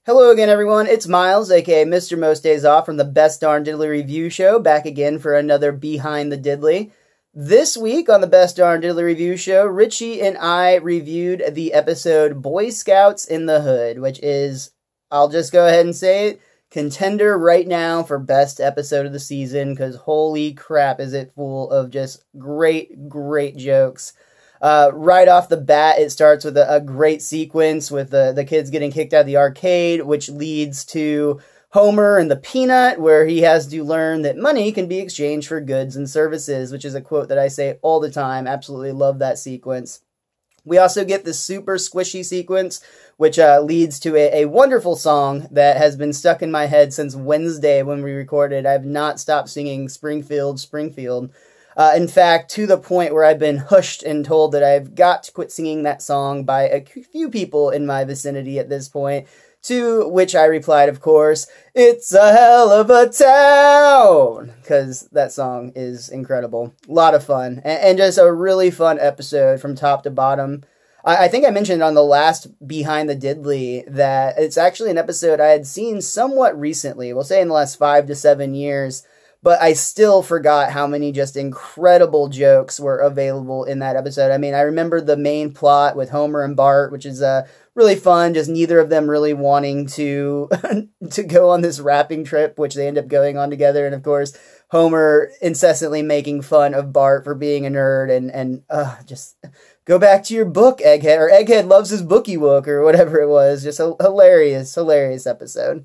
Hello again, everyone. It's Miles, aka Mr. Most Days Off from the Best Darn Diddly Review Show, back again for another Behind the Diddly. This week on the Best Darn Diddly Review Show, Richie and I reviewed the episode Boy Scouts in the Hood, which is, I'll just go ahead and say it, contender right now for best episode of the season, because holy crap is it full of just great, great jokes. Right off the bat, it starts with a great sequence with the kids getting kicked out of the arcade, which leads to Homer and the Peanut, where he has to learn that money can be exchanged for goods and services, which is a quote that I say all the time. Absolutely love that sequence. We also get the super squishy sequence, which leads to a wonderful song that has been stuck in my head since Wednesday when we recorded. I've not stopped singing Springfield, Springfield. In fact, to the point where I've been hushed and told that I've got to quit singing that song by a few people in my vicinity at this point, to which I replied, of course, "It's a hell of a town," because that song is incredible. A lot of fun, and just a really fun episode from top to bottom. I think I mentioned on the last Behind the Diddly that it's actually an episode I had seen somewhat recently, we'll say in the last 5 to 7 years, but I still forgot how many just incredible jokes were available in that episode. I mean, I remember the main plot with Homer and Bart, which is really fun, just neither of them really wanting to to go on this rapping trip, which they end up going on together. And of course, Homer incessantly making fun of Bart for being a nerd and just go back to your book, Egghead, or Egghead loves his bookie book, or whatever it was. Just a hilarious, hilarious episode.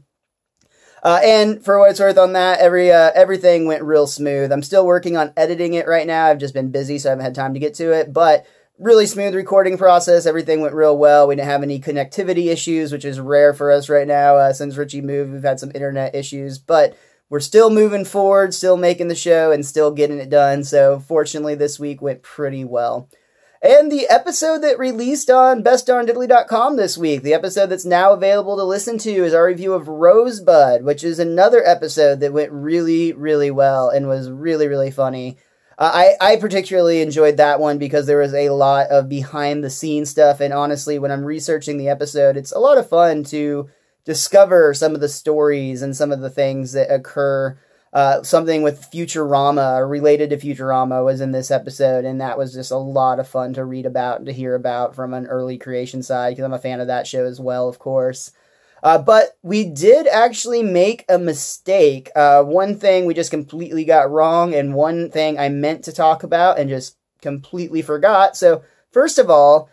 And for what it's worth on that, everything went real smooth. I'm still working on editing it right now. I've just been busy, so I haven't had time to get to it. But really smooth recording process. Everything went real well. We didn't have any connectivity issues, which is rare for us right now. Since Richie moved, we've had some internet issues. But we're still moving forward, still making the show, and still getting it done. So fortunately, this week went pretty well. And the episode that released on bestdarndiddly.com this week, the episode that's now available to listen to, is our review of Rosebud, which is another episode that went really, really well and was really, really funny. I particularly enjoyed that one because there was a lot of behind-the-scenes stuff, and honestly, when I'm researching the episode, it's a lot of fun to discover some of the stories and some of the things that occur. Something with Futurama, or related to Futurama, was in this episode, and that was just a lot of fun to read about and to hear about from an early creation side, because I'm a fan of that show as well, of course. But we did actually make a mistake. One thing we just completely got wrong, and one thing I meant to talk about and just completely forgot. So, first of all,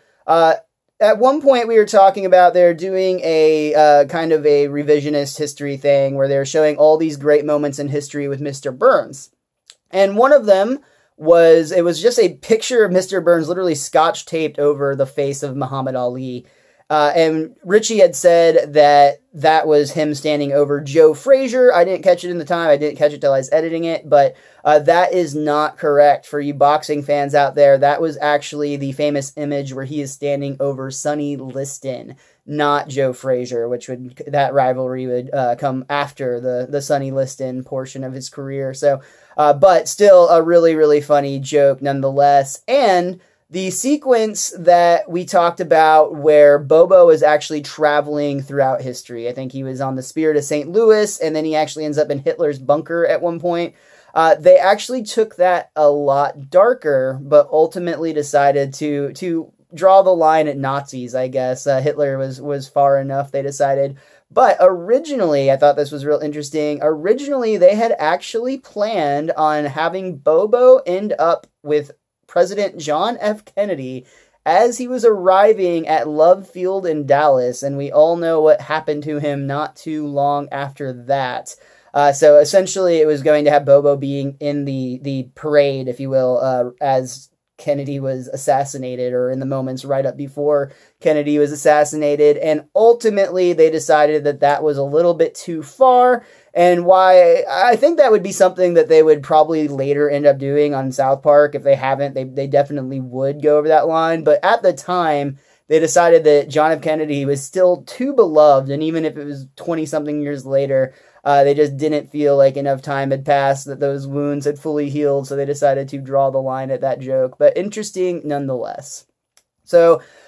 at one point we were talking about they're doing a kind of a revisionist history thing where they're showing all these great moments in history with Mr. Burns. And one of them was, it was just a picture of Mr. Burns literally scotch taped over the face of Muhammad Ali. And Richie had said that that was him standing over Joe Frazier. I didn't catch it in the time. I didn't catch it till I was editing it. But that is not correct for you boxing fans out there. That was actually the famous image where he is standing over Sonny Liston, not Joe Frazier, which would, that rivalry would come after the Sonny Liston portion of his career. So, but still a really, really funny joke nonetheless. And the sequence that we talked about where Bobo is actually traveling throughout history. I think he was on the Spirit of St. Louis, and then he actually ends up in Hitler's bunker at one point. They actually took that a lot darker, but ultimately decided to draw the line at Nazis, I guess. Hitler was far enough, they decided. But originally, I thought this was real interesting. Originally, they had actually planned on having Bobo end up with President John F. Kennedy as he was arriving at Love Field in Dallas, and we all know what happened to him not too long after that. So essentially, it was going to have Bobo being in the parade, if you will, as Kennedy was assassinated, or in the moments right up before Kennedy was assassinated. And ultimately, they decided that that was a little bit too far, and why I think that would be something that they would probably later end up doing on South Park. If they haven't, they definitely would go over that line. But at the time, they decided that John F. Kennedy was still too beloved, and even if it was 20-something years later, they just didn't feel like enough time had passed, that those wounds had fully healed, so they decided to draw the line at that joke. But interesting nonetheless. So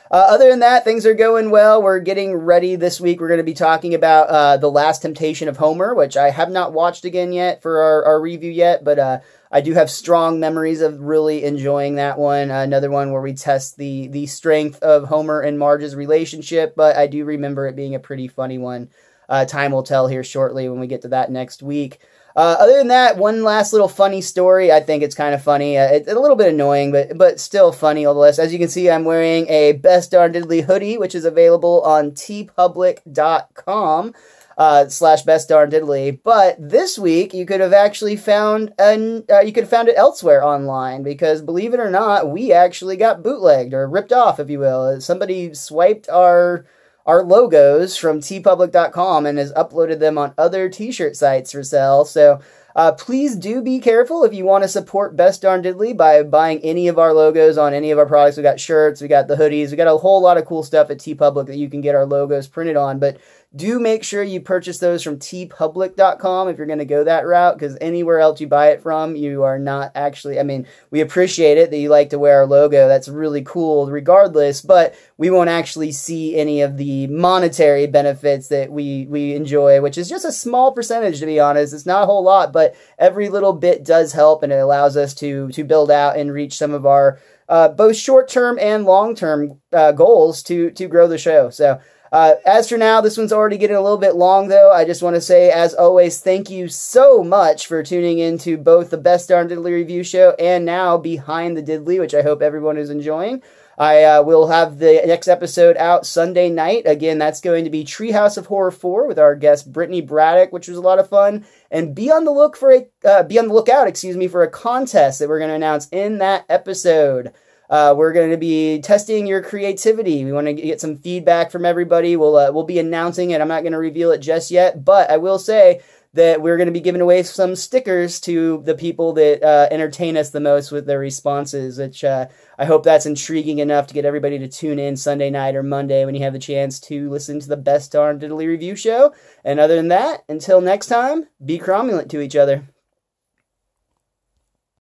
Other than that, things are going well. We're getting ready this week. We're going to be talking about The Last Temptation of Homer, which I have not watched again yet for our review yet, but I do have strong memories of really enjoying that one. Another one where we test the strength of Homer and Marge's relationship, but I do remember it being a pretty funny one. Time will tell here shortly when we get to that next week. Other than that, one last little funny story. I think it's kind of funny. It's a little bit annoying, but still funny nonetheless. As you can see, I'm wearing a Best Darn Diddly hoodie, which is available on tpublic.com / Best Darn Diddly. But this week, you could have actually found it elsewhere online, because believe it or not, we actually got bootlegged, or ripped off, if you will. Somebody swiped our logos from tpublic.com and has uploaded them on other t-shirt sites for sale. So please do be careful if you want to support Best Darn Diddly by buying any of our logos on any of our products. We got shirts, we got the hoodies, we got a whole lot of cool stuff at TeePublic that you can get our logos printed on. But do make sure you purchase those from tpublic.com if you're going to go that route, because anywhere else you buy it from, you are not actually, I mean, we appreciate it that you like to wear our logo. That's really cool regardless, but we won't actually see any of the monetary benefits that we enjoy, which is just a small percentage, to be honest. It's not a whole lot, but every little bit does help, and it allows us to build out and reach some of our both short-term and long-term goals to grow the show. So as for now, this one's already getting a little bit long, though. I just want to say, as always, thank you so much for tuning into both the Best Darn Diddly review show and now Behind the Diddly, which I hope everyone is enjoying. I will have the next episode out Sunday night. Again, that's going to be Treehouse of Horror 4 with our guest Brittany Braddock, which was a lot of fun. And be on the lookout, for a contest that we're going to announce in that episode. We're going to be testing your creativity. We want to get some feedback from everybody. We'll be announcing it. I'm not going to reveal it just yet, but I will say that we're going to be giving away some stickers to the people that entertain us the most with their responses, which I hope that's intriguing enough to get everybody to tune in Sunday night or Monday when you have the chance to listen to the Best Darn Diddly review show. And other than that, until next time, be cromulent to each other.